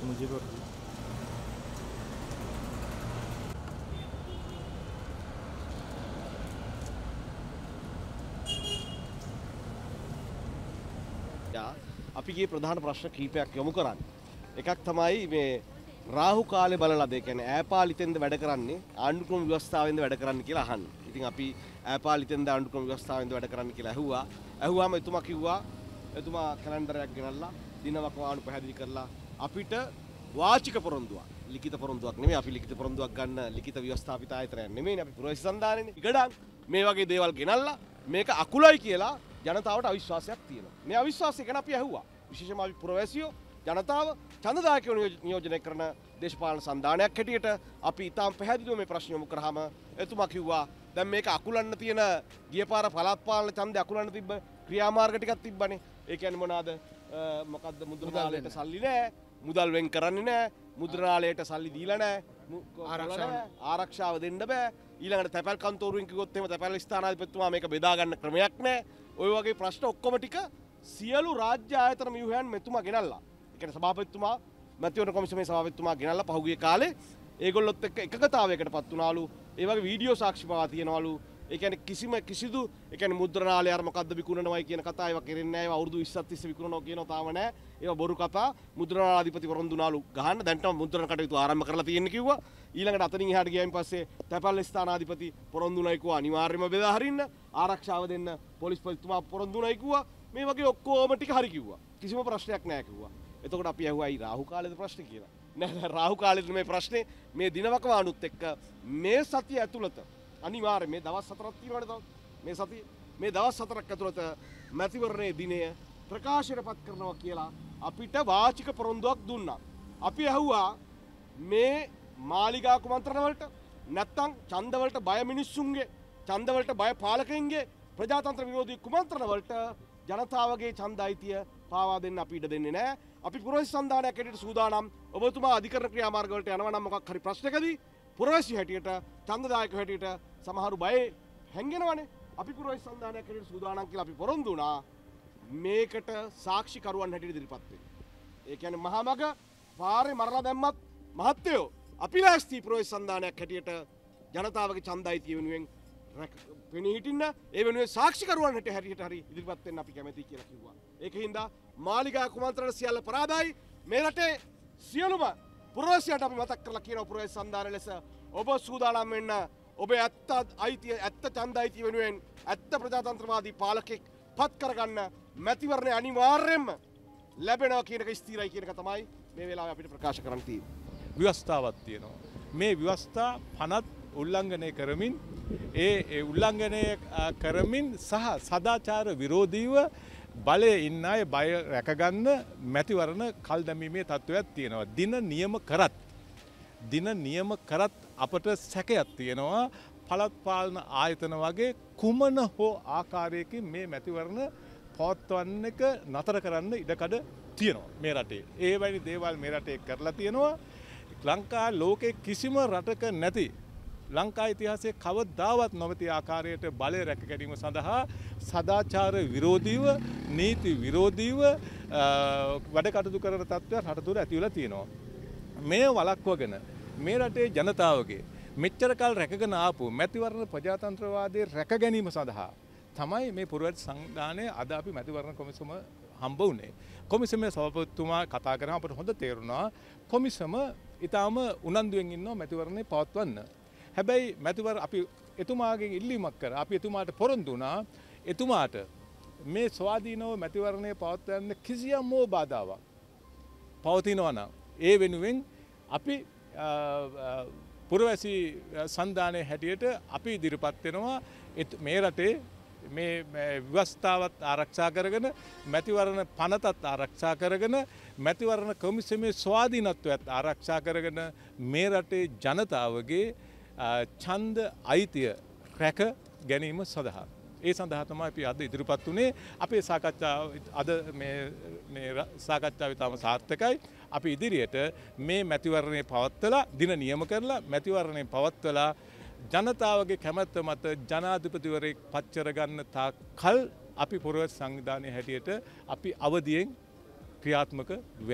मुजीबुर අපි ගියේ ප්‍රධාන ප්‍රශ්න කීපයක් යොමු කරන්නේ. එකක් තමයි මේ රාහු කාලේ බලලා ඒ කියන්නේ ඈපාලිතෙන්ද වැඩ කරන්නේ ආණ්ඩුක්‍රම ව්‍යවස්ථාවෙන්ද වැඩ කරන්නේ කියලා අහන්නේ. ඉතින් අපි ඈපාලිතෙන්ද ආණ්ඩුක්‍රම ව්‍යවස්ථාවෙන්ද වැඩ කරන්නේ කියලා ඇහුවා. ඇහුවාම එතුමා කිව්වා එතුමා කැලෙන්ඩරයක් ගෙනල්ලා දිනවක වාණු පැහැදිලි කරලා අපිට වාචික පොරොන්දුවක් ලිඛිත පොරොන්දුවක් නෙමෙයි අපි ලිඛිත පොරොන්දුවක් ගන්න ලිඛිත ව්‍යවස්ථාපිත ආයතනයක් නෙමෙයි අපි පුරවැසි සන්ධානයනේ. ඉගඩන් මේ වගේ දේවල් ගෙනල්ලා මේක අකුලයි කියලා ජනතාවට අවිශ්වාසයක් තියෙනවා. මේ අවිශ්වාසය ගැන අපි ඇහුවා. විශේෂයෙන්ම අපි පුරවැසියෝ ජනතාව ඡන්දදායකයෝ නියෝජනය කරන දේශපාලන සන්ධානයක් හැටියට අපි ඊටාම් පැහැදිලිව මේ ප්‍රශ්න යොමු කරාම එතුමා කිව්වා දැන් මේක අකුලන්න තියෙන ගියපාර පළාත් පාලන ඡන්දය අකුලන්න තිබ්බ ක්‍රියාමාර්ග ටිකක් තිබ්බනේ. ඒ කියන්නේ මොනවාද? මොකද්ද මුද්‍රණාලයට සල්ලි නැහැ. මුදල් වෙන් කරන්නේ නැහැ. මුද්‍රණාලයට සල්ලි දීලා නැහැ. ආරක්ෂාව දෙන්න බෑ. ඊළඟට තැපැල් කන්තෝරුවෙන් කිව්වොත් එහෙම තැපැල් ස්ථානාධිපතිතුමා මේක බෙදා ගන්න ක්‍රමයක් නැහැ. ඔය වගේ ප්‍රශ්න ඔක්කොම ටික සියලු රාජ්‍ය ආයතන ව්‍යුහයන් මෙතුමා ගෙනල්ලා. ඒ කියන්නේ සභාපතිතුමා මැතිවරණ කොමිසමේ සභාපතිතුමා ගෙනල්ලා පහුගිය කාලේ ඒගොල්ලොත් එක්ක එකගතාවයකටපත් වුණාලු. ඒ වගේ වීඩියෝ සාක්ෂි පවා තියෙනවලු. ඒ කියන්නේ කිසිදු ඒ කියන්නේ මුද්‍රණාලය අර මොකද්ද විකුණනවයි කියන කතා ඒවා කෙරෙන්නේ නැහැ. ඒවා අවුරුදු 20ක් තිස්සේ විකුණනවා කියනවා තාම නැහැ. ඒවා බොරු කතා. මුද්‍රණාලාධිපති වරොන්දුනාලු ගහන්න දැන්ටම මුද්‍රණ කටයුතු ආරම්භ කරලා තියෙන්නේ කිව්වා. ඊළඟට අතනින් එහාට ගියයින් පස්සේ තැපැල් ස්ථානාධිපති පොරොන්දුනයි කිව්වා අනිවාර්යයෙන්ම බෙදා හරින්න. ආරක්ෂාව දෙන්න පොලිස්පතිතුමා පොරොන්දුනයි කිව්වා. මේ වගේ ඔක්කොම ටික හරි කිව්වා. කිසිම ප්‍රශ්නයක් නැහැ කිව්වා. එතකොට අපි ඇහුවයි රාහු කාලේද ප්‍රශ්නේ කියලා. නෑ රාහු කාලේද මේ ප්‍රශ්නේ මේ දිනවක වාණුත් එක්ක මේ සතිය ඇතුළත අනිවාර්යයෙන් මේ දවස් 4ක් තියෙනවනේ තව. මේ සතිය මේ දවස් 4ක් ඇතුළත මැතිවරණයේ දිනය ප්‍රකාශයටපත් කරනවා කියලා අපිට වාචික පොරොන්දුවක් දුන්නා. අපි ඇහුවා මේ මාලිගා කුමන්ත්‍රණ වලට නැත්තම් ඡන්ද වලට බය මිනිස්සුන්ගේ ඡන්ද වලට බය පාලකයින්ගේ ප්‍රජාතන්ත්‍ර විරෝධී කුමන්ත්‍රණ වලට ජනතාවගේ ඡන්ද අයිතිය පාවා දෙන්න අපි ඉඩ දෙන්නේ නැහැ. අපි පුරවැසි සන්ධානයක් හැටියට සූදානම්. ඔබතුමා අධිකරණ ක්‍රියාමාර්ග වලට යනවා නම් මොකක් හරි ප්‍රශ්නකදී පුරවැසි හැටියට ඡන්දදායක හැටියට සමහරු බයේ හැංගෙනවනේ. අපි පුරවැසි සන්ධානයක් හැටියට සූදානම් කියලා අපි පොරොන්දු වුණා. මේකට සාක්ෂිකරුවන් හැටියට ඉදිරිපත් වෙන්න. ඒ කියන්නේ මහමග පාරේ මරලා දැම්මත් මහත්තයෝ අපි ලෑස්ති පුරවැසි සන්ධානයක් හැටියට ජනතාවගේ ඡන්ද අයිතිය වෙනුවෙන් පෙනී හිටින්න ඒ වෙනුවෙන් සාක්ෂිකරුවන් හැටියට හරි ඉදිරිපත් වෙන්න අපි කැමැතියි කියලා කිව්වා. ඒකින්ද මාලිගා කුමන්ත්‍රණ සියල්ල පරාදයි. මේ රටේ සියලුම පුරවැසියන්ට අපි මතක් කරලා කියනවා පුරවැසි සන්ධානය ලෙස ඔබ සූදානම් වෙන්න. ඔබේ ඇත්ත ඡන්ද අයිතිය වෙනුවෙන් ඇත්ත ප්‍රජාතන්ත්‍රවාදී පාලකෙක් පත් කරගන්න මැතිවරණය අනිවාර්යයෙන්ම ලැබෙනවා කියන එක ස්ථිරයි කියන එක තමයි මේ වෙලාවේ අපිට ප්‍රකාශ කරන්න තියෙන්නේ. ව්‍යවස්ථාවක් තියෙනවා. මේ ව්‍යවස්ථා 50 උල්ලංඝනය කරමින් ඒ උල්ලංඝනය කරමින් සහ සදාචාර විරෝධීව බලයේ ඉන්න අය බය රැකගන්න මැතිවරණ කල් දැමීමේ තත්ත්වයක් තියෙනවා. දින නියම කරත් අපට සැකයක් තියෙනවා. පළාත් පාලන ආයතන වගේ කුමන හෝ ආකාරයකින් මේ මැතිවරණ පවත්වන්න එක නතර කරන්න ඉඩකඩ තියෙනවා මේ රටේ. ඒ වැනි දේවල් මේ රටේ කරලා තියෙනවා. ලංකා ලෝකේ කිසිම රටක නැති ලංකා ඉතිහාසයේ කවදාවත් නොමැති ආකාරයට බලය රැක ගැනීම සඳහා සදාචාර විරෝධීව නීති විරෝධීව වැඩ කටයුතු කරන තත්ත්වයක් රට තුළ ඇති වෙලා තියෙනවා. මේ වළක්වගෙන මේ රටේ ජනතාවගේ මෙච්චර කල් රැකගෙන ආපු මැතිවරණ ප්‍රජාතන්ත්‍රවාදයේ රැක ගැනීම සඳහා තමයි මේ පුරවැසි සංවිධානයේ අද අපි මැතිවරණ කොමිසම හම්බ වුණේ. කොමිසමේ සභාපතිතුමා කතා කරාම අපට හොඳ තේරුණා කොමිසම ඊටාම උනන්දුවෙන් ඉන්නවා මැතිවරණේ පවත්වන්න. හැබැයි මැතිවර අපි එතුමාගෙන් ඉල්ලීමක් කරා. අපි එතුමාට පොරොන්දු වුණා එතුමාට මේ ස්වාධීනව මැතිවරණය පවත්වන්න කිසියම් බාධාවක් පවතිනවා නම් ඒ වෙනුවෙන් අපි පුරවැසි සන්ධානයේ හැටියට අපි ඉදිරිපත් වෙනවා මේ රටේ මේ ව්‍යවස්ථාවත් ආරක්ෂා කරගෙන මැතිවරණ පනතත් ආරක්ෂා කරගෙන මැතිවරණ කොමිසමේ ස්වාධීනත්වයත් ආරක්ෂා කරගෙන මේ රටේ ජනතාවගේ ඡන්ද අයිතිය රැක ගැනීම සඳහා ඒ සඳහා තමයි අපි අද ඉදිරිපත් වුණේ. අපේ සාකච්ඡාව අද මේ සාකච්ඡාව ඉතාම සාර්ථකයි. අපි ඉදිරියට මේ මැතිවරණය පවත්වලා දින නියම කරලා මැතිවරණය පවත්වලා ජනතාවගේ කැමැත්ත මත ජනාධිපතිවරයෙක් පත් කරගන්න තාක් කල් අපි පුරවැසි සංවිධානයේ හැටියට අපි අවදියෙන් ක්‍රියාත්මක වෙනවා.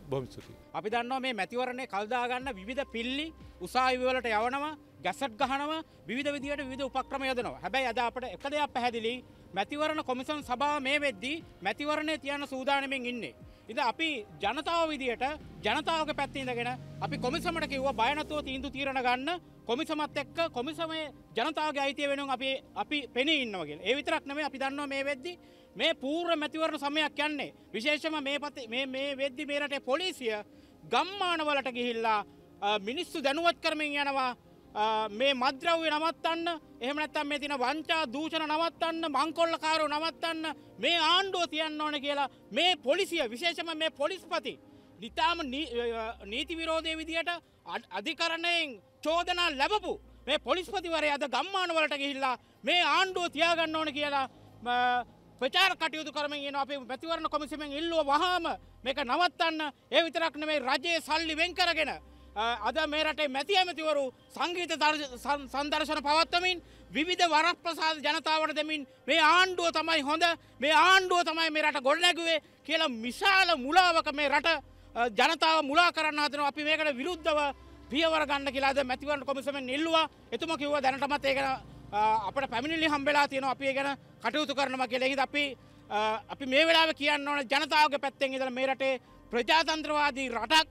බොහොම ස්තුතියි. අපි දන්නවා මේ මැතිවරණය කල්දා ගන්න විවිධ පිල්ලි උසාවි වලට යවනවා, ගැසට් ගහනවා, විවිධ විදියට විවිධ උපක්‍රම යොදනවා. හැබැයි අද අපිට එක දෙයක් පැහැදිලි, මැතිවරණ කොමිසම් සභාව මේ වෙද්දී මැතිවරණය තියන්න සූදානම්ෙන් ඉන්නේ. ඉතින් අපි ජනතාව විදියට ජනතාවගේ පැත්තේ ඉඳගෙන අපි කොමිසමට කිව්වා බය නැතුව තීන්දුව తీරන ගන්න, කොමිසමත් එක්ක කොමිසමේ ජනතාවගේ අයිතිය වෙනුවෙන් අපි පෙනී ඉන්නවා කියලා. ඒ විතරක් නෙමෙයි අපි දන්නවා මේ වෙද්දී මේ පූර්ව මැතිවරණ සමයක් යන්නේ විශේෂම මේ වෙද්දී මේ රටේ පොලිසිය ගම්මානවලට ගිහිල්ලා මිනිස්සු දැනුවත් කරමින් යනවා මේ මද්ද්‍රව්‍ය නවත්තන්න, එහෙම නැත්නම් මේ තියෙන වංචා දූෂණ නවත්තන්න, මංකොල්ලකාරෝ නවත්තන්න මේ ආණ්ඩුව තියන්න ඕනේ කියලා මේ පොලිසිය විශේෂම මේ පොලිස්පති නිතාම නීති විරෝධී විදියට අධිකරණයෙන් චෝදනා ලැබපු මේ පොලිස්පතිවරයා අද ගම්මානවලට ගිහිල්ලා මේ ආණ්ඩුව තියාගන්න ඕනේ කියලා ප්‍රචාර කටයුතු කරමින් යනවා. අපි මැතිවරණ කොමිසමෙන් ඉල්ලුව වහාම මේක නවත්තන්න. ඒ විතරක් නෙමෙයි රජයේ සල්ලි වෙන් කරගෙන අද මේ රටේ මැති ඇමතිවරු සංගීත සංදර්ශන පවත්වමින් විවිධ වරප්‍රසාද ජනතාවට දෙමින් මේ ආණ්ඩුව තමයි හොඳ, මේ ආණ්ඩුව තමයි මේ රට ගොඩනැගුවේ කියලා විශාල මුලාවක මේ රට ජනතාව මුලා කරන්න හදනවා. අපි මේකට විරුද්ධව පියවර ගන්න කියලා අද මැතිවරණ කොමිසමෙන් ඉල්ලුවා. එතුමා කිව්වා දැනටමත් ඒක අපිට පැමිණිලි හම්බෙලා තියෙනවා, අපි ඒ ගැන කටයුතු කරනවා කියලා. ඒකද අපි මේ වෙලාවේ කියන්න ඕන ජනතාවගේ පැත්තෙන් ඉඳලා මේ රටේ ප්‍රජාතන්ත්‍රවාදී රටක්,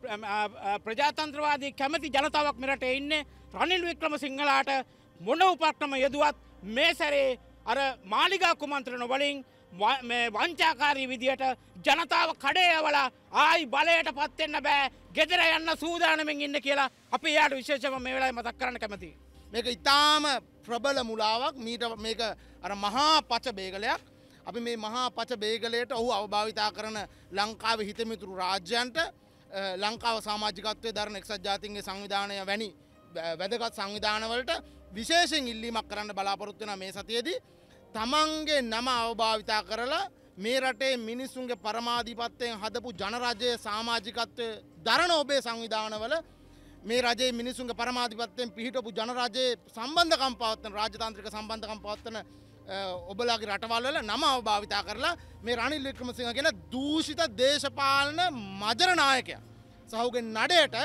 ප්‍රජාතන්ත්‍රවාදී කැමති ජනතාවක් මේ රටේ ඉන්නේ. රනිල් වික්‍රමසිංහලාට මොන උපක්‍රම යෙදුවත් මේ සැරේ අර මාලිගා කුමන්ත්‍රණ වලින් මේ වංචාකාරී විදියට ජනතාව කඩේ යවලා ආයි බලයට පත් වෙන්න බෑ, ගෙදර යන්න සූදානම්ෙන් ඉන්න කියලා අපි එයාට විශේෂයෙන්ම මේ වෙලාවේ මතක් කරන්න කැමතියි. මේක ඉතාම ප්‍රබල මුලාවක්. මේක අර මහා පච බේගලයක්. අපි මේ මහා පච බේගලයට ඔහු අවභාවිතා කරන ලංකාවේ හිතමිතුරු රාජ්‍යයන්ට, ලංකාව සමාජිකත්වයේ දරන එක්සත් ජාතීන්ගේ සංවිධානය වැනි වැදගත් සංවිධානවලට විශේෂයෙන් ඉල්ලීමක් කරන්න බලාපොරොත්තු වෙනවා මේ සතියේදී. තමන්ගේ නම අවභාවිතා කරලා මේ රටේ මිනිසුන්ගේ පරමාධිපත්‍යයෙන් හදපු ජනරජයේ සමාජිකත්වයේ දරන ඔබේ සංවිධානවල මේ රජයේ මිනිසුන්ගේ පරමාධිපත්‍යයෙන් පිහිටපු ජනරජයේ සම්බන්ධකම් පවත්වන, රාජතාන්ත්‍රික සම්බන්ධකම් පවත්වන ඔබලාගේ රටවල් වල නම අවභාවිතා කරලා මේ රනිල් වික්‍රමසිංහ කියන දූෂිත දේශපාලන මජර ናයකයා සහෝගේ නඩයට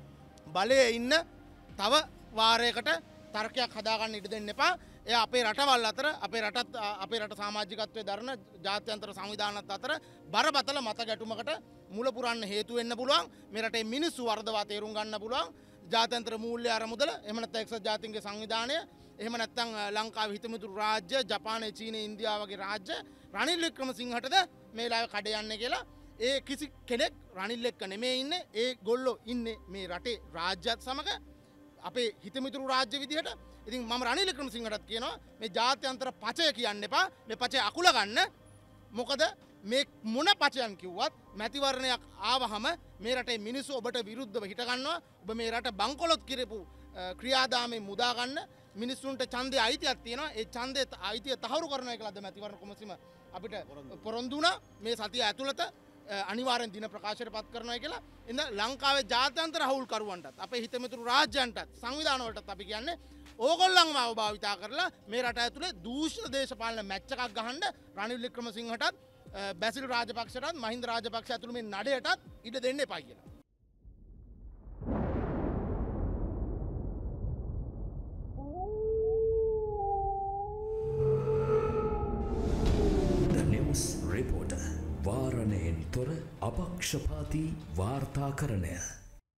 බලයේ ඉන්න තව වාරයකට තර්කයක් හදාගන්න ඉඩ දෙන්න එපා. එය අපේ රටවල් අතර, අපේ රට සමාජිකත්වයේ දරන ජාත්‍යන්තර සංවිධානත් අතර බරපතල මත ගැටුමකට මුල පුරන්න හේතු වෙන්න පුළුවන්. මේ රටේ මිනිස්සු වර්ධවා තේරුම් ගන්න පුළුවන්. ජාත්‍යන්තර මූල්‍ය අරමුදල, එහෙම නැත්නම් එක්සත් ජාතීන්ගේ සංවිධානය, එහෙම නැත්නම් ලංකාවේ හිතමිතුරු රාජ්‍ය, ජපානයේ, චීනයේ, ඉන්දියාව වගේ රාජ්‍ය රනිල් වික්‍රමසිංහටද මේ වෙලාවේ කඩ යන්නේ කියලා ඒ කිසි කෙනෙක් රනිල් එක්ක නෙමෙයි ඉන්නේ. ඒ ගොල්ලෝ ඉන්නේ මේ රටේ රාජ්‍යත් සමග අපේ හිතමිතුරු රාජ්‍ය විදිහට. ඉතින් මම රනිල් වික්‍රමසිංහටත් කියනවා මේ ජාත්‍යන්තර පචය කියන්න එපා. මේ පචය අකුල ගන්න. මොකද මේ මොන පචයන් කිව්වත් මැතිවරණයක් ආවහම මේ රටේ මිනිස්සු ඔබට විරුද්ධව හිට ගන්නවා. ඔබ මේ රට බංකොලොත් කිරපු ක්‍රියාදාමයෙන් මුදා ගන්න මිනිස්සුන්ට ඡන්දේ අයිතියක් තියෙනවා. ඒ ඡන්දේ අයිතිය තහවුරු කරනවා කියලා අද මැතිවරණ කොමිසම අපිට පොරොන්දු වුණා. මේ සතිය ඇතුළත අනිවාර්යෙන් දින ප්‍රකාශයට පත් කරනවා කියලා. ඉතින් ලංකාවේ ජාත්‍යන්තර හවුල්කරුවන්ටත්, අපේ හිතමිතුරු රාජ්‍යයන්ටත්, සංවිධාන වලටත් අපි කියන්නේ ඕගොල්ලන්ම අවභාවිතා කරලා මේ රට ඇතුලේ දූෂිත දේශපාලන මැච් එකක් ගහන්න රනිල් වික්‍රමසිංහටත්, බැසිල් රාජපක්ෂටත්, මහින්ද රාජපක්ෂ ඇතුළු මේ නඩයටත් ඉඩ දෙන්න එපා කියලා. රිපෝටර් වාරණයෙන් තොර අපක්ෂපාතී වාර්තාකරණය.